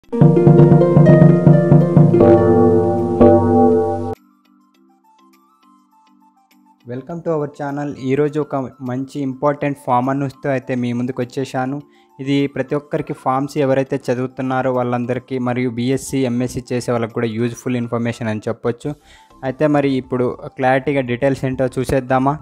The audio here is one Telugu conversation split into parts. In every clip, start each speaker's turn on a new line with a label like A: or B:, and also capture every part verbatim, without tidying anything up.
A: Welcome to our channel. ఈరోజు ఒక మంచి ఇంపార్టెంట్ ఫార్మర్ న్యూస్తో అయితే మీ ముందుకు వచ్చేసాను. ఇది ప్రతి ఒక్కరికి ఫార్మసీ ఎవరైతే చదువుతున్నారో వాళ్ళందరికీ మరియు బీఎస్సీ ఎంఎస్సీ చేసే వాళ్ళకి కూడా యూజ్ఫుల్ ఇన్ఫర్మేషన్ అని చెప్పొచ్చు. అయితే మరి ఇప్పుడు క్లారిటీగా డీటెయిల్స్ ఏంటో చూసేద్దామా?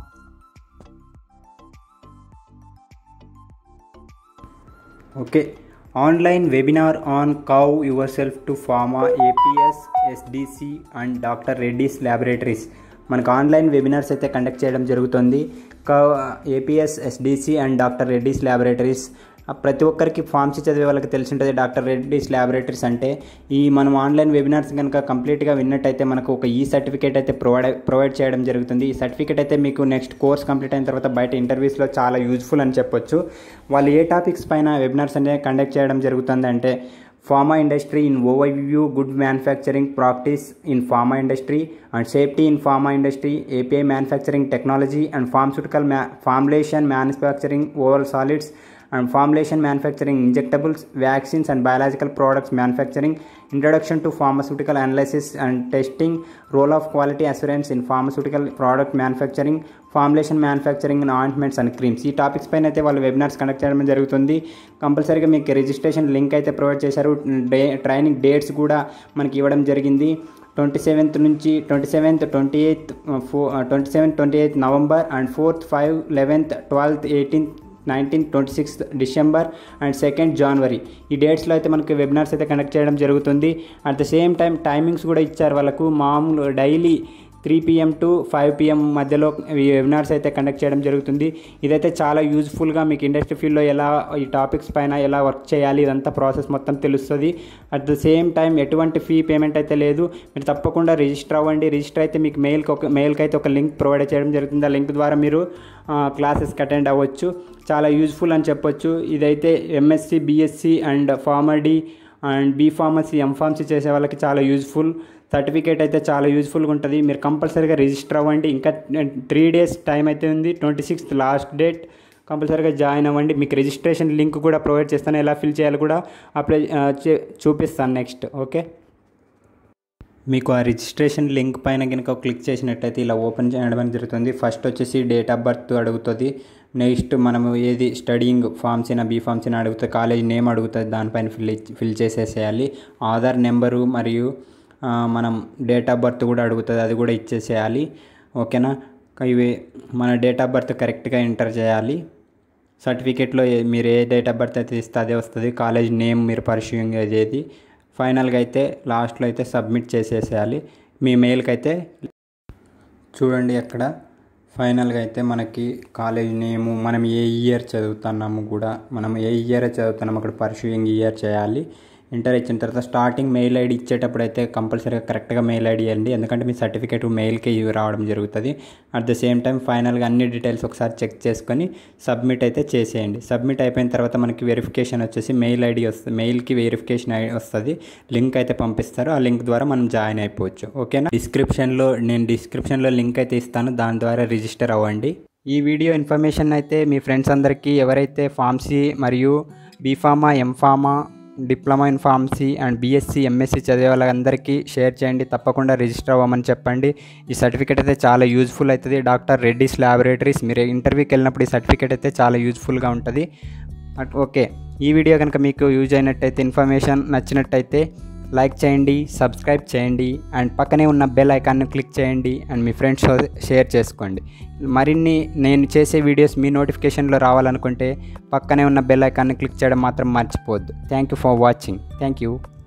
A: ఓకే, ఆన్లైన్ వెబినార్ ఆన్ కౌ your self to pharma APS SDC and doctor Reddy's laboratories. మనకు ఆన్లైన్ వెబినార్స్ అయితే కండక్ట్ చేయడం జరుగుతుంది. APS SDC and doctor Reddy's laboratories ప్రతి ఒక్కరికి ఫార్మసీ చదివే వాళ్ళకి తెలిసి ఉంటుంది. డాక్టర్ రెడ్డీస్ ల్యాబొరేటరీస్ అంటే ఈ మనం ఆన్లైన్ వెబినార్స్ కనుక కంప్లీట్గా విన్నట్టయితే మనకు ఒక ఈ సర్టిఫికేట్ అయితే ప్రొవైడ్ ప్రొవైడ్ చేయడం జరుగుతుంది. ఈ సర్టిఫికేట్ అయితే మీకు నెక్స్ట్ కోర్స్ కంప్లీట్ అయిన తర్వాత బయట ఇంటర్వ్యూస్లో చాలా యూజ్ఫుల్ అని చెప్పొచ్చు. వాళ్ళు ఏ టాపిక్స్ పైన వెబినార్స్ అనేది కండక్ట్ చేయడం జరుగుతుంది అంటే Pharma industry in overview, good manufacturing practice in pharma industry and safety in pharma industry, A P I manufacturing technology and pharmaceutical ma formulation manufacturing, oral solids and formulation manufacturing, injectables, vaccines and biological products manufacturing, introduction to pharmaceutical analysis and testing, role of quality assurance in pharmaceutical product manufacturing, formulation manufacturing and ointments and creams. ఈ టాపిక్స్ పైన అయితే వాళ్ళు వెబినార్స్ కండక్ట్ చేయడం జరుగుతుంది. కంపల్సరీగా మీకు రిజిస్ట్రేషన్ లింక్ అయితే ప్రొవైడ్ చేశారు. డే ట్రైనింగ్ డేట్స్ కూడా మనకి ఇవ్వడం జరిగింది. ట్వంటీ సెవెంత్ నుంచి twenty seventh twenty eighth four twenty seventh twenty eighth November and fourth five eleventh twelfth eighteenth nineteenth twenty sixth December and second జనవరి ఈ డేట్స్లో అయితే మనకి వెబినార్స్ అయితే కండక్ట్ చేయడం జరుగుతుంది. At the same time timings కూడా ఇచ్చారు వాళ్ళకు. మామూలు daily three PM to five PM మధ్యలో ఈ వెబినార్స్ అయితే కండక్ట్ చేయడం జరుగుతుంది. ఇదైతే చాలా యూజ్ఫుల్గా మీకు ఇండస్ట్రీ ఫీల్డ్లో ఎలా ఈ టాపిక్స్ పైన ఎలా వర్క్ చేయాలి ఇదంతా ప్రాసెస్ మొత్తం తెలుస్తుంది. అట్ ద సేమ్ టైం ఎటువంటి ఫీ పేమెంట్ అయితే లేదు. మీరు తప్పకుండా రిజిస్టర్ అవ్వండి. రిజిస్టర్ అయితే మీకు మెయిల్కి ఒక మెయిల్కి అయితే ఒక లింక్ ప్రొవైడ్ చేయడం జరుగుతుంది. ఆ లింక్ ద్వారా మీరు క్లాసెస్కి అటెండ్ అవ్వచ్చు. చాలా యూజ్ఫుల్ అని చెప్పొచ్చు. ఇదైతే MSc BSc and PharmD and B pharmacy M pharmacy చేసే వాళ్ళకి చాలా యూజ్ఫుల్ సర్టిఫికేట్ అయితే చాలా యూజ్ఫుల్గా ఉంటుంది. మీరు కంపల్సరీగా రిజిస్టర్ అవ్వండి. ఇంకా త్రీ డేస్ టైం అయితే ఉంది. Twenty sixth last date. కంపల్సరీగా జాయిన్ అవ్వండి. మీకు రిజిస్ట్రేషన్ లింక్ కూడా ప్రొవైడ్ చేస్తాను. ఎలా ఫిల్ చేయాలో కూడా అప్లై చూపిస్తాను నెక్స్ట్. ఓకే, మీకు ఆ రిజిస్ట్రేషన్ లింక్ పైన కనుక క్లిక్ చేసినట్టయితే ఇలా ఓపెన్ చేయడం జరుగుతుంది. ఫస్ట్ వచ్చేసి డేట్ ఆఫ్ బర్త్ అడుగుతుంది. నెక్స్ట్ మనము ఏది స్టడీయింగ్ ఫార్మసీనా బీ ఫార్మసీనా అడుగుతుంది. కాలేజ్ నేమ్ అడుగుతుంది. దానిపైన ఫిల్ ఫిల్ చేసేసేయాలి. ఆధార్ నెంబరు మరియు మనం డేట్ ఆఫ్ బర్త్ కూడా అడుగుతుంది. అది కూడా ఇచ్చేసేయాలి. ఓకేనా, ఇవి మన డేట్ ఆఫ్ బర్త్ కరెక్ట్గా ఎంటర్ చేయాలి. సర్టిఫికేట్లో మీరు ఏ డేట్ ఆఫ్ బర్త్ అయితే ఇస్తే అదే వస్తుంది. కాలేజ్ నేమ్ మీరు పర్సూయింగ్ అయ్యేది. ఫైనల్గా అయితే లాస్ట్లో అయితే సబ్మిట్ చేసేసేయాలి. మీ మెయిల్కి అయితే చూడండి అక్కడ ఫైనల్గా అయితే మనకి కాలేజ్ నేము, మనం ఏ ఇయర్ చదువుతున్నాము కూడా మనం ఏ ఇయర్ చదువుతున్నాము అక్కడ పర్సూయింగ్ ఇయర్ చేయాలి. ఇంటర్ ఇచ్చిన తర్వాత స్టార్టింగ్ మెయిల్ ఐడి ఇచ్చేటప్పుడు అయితే కంపల్సరీగా కరెక్ట్గా మెయిల్ ఐడి ఇవ్వండి. ఎందుకంటే మీ సర్టిఫికేట్ మెయిల్కి రావడం జరుగుతుంది. అట్ ద సేమ్ టైం ఫైనల్గా అన్ని డీటెయిల్స్ ఒకసారి చెక్ చేసుకొని సబ్మిట్ అయితే చేసేయండి. సబ్మిట్ అయిపోయిన తర్వాత మనకి వెరిఫికేషన్ వచ్చేసి మెయిల్ ఐడి వస్తుంది. మెయిల్కి వెరిఫికేషన్ ఐడి వస్తుంది. లింక్ అయితే పంపిస్తారు. ఆ లింక్ ద్వారా మనం జాయిన్ అయిపోవచ్చు. ఓకేనా, డిస్క్రిప్షన్లో నేను డిస్క్రిప్షన్లో లింక్ అయితే ఇస్తాను. దాని ద్వారా రిజిస్టర్ అవ్వండి. ఈ వీడియో ఇన్ఫర్మేషన్ అయితే మీ ఫ్రెండ్స్ అందరికీ ఎవరైతే ఫార్మసీ మరియు B pharma M pharma diploma in pharmacy and BSc MSc చదివే వాళ్ళందరికీ షేర్ చేయండి. తప్పకుండా రిజిస్టర్ అవ్వమని చెప్పండి. ఈ సర్టిఫికేట్ అయితే చాలా యూజ్ఫుల్ అవుతుంది. డాక్టర్ రెడ్డీస్ ల్యాబొరేటరీస్ మీరు ఇంటర్వ్యూకి వెళ్ళినప్పుడు ఈ సర్టిఫికేట్ అయితే చాలా యూజ్ఫుల్గా ఉంటుంది. ఓకే, ఈ వీడియో కనుక మీకు యూజ్ అయినట్టయితే ఇన్ఫర్మేషన్ నచ్చినట్టయితే లైక్ చేయండి, సబ్స్క్రైబ్ చేయండి అండ్ పక్కనే ఉన్న బెల్ ఐకాన్ను క్లిక్ చేయండి అండ్ మీ ఫ్రెండ్స్ షేర్ చేసుకోండి. మరిన్ని నేను చేసే వీడియోస్ మీ నోటిఫికేషన్లో రావాలనుకుంటే పక్కనే ఉన్న బెల్ ఐకాన్ను క్లిక్ చేయడం మాత్రం మర్చిపోవద్దు. Thank you for watching. Thank you.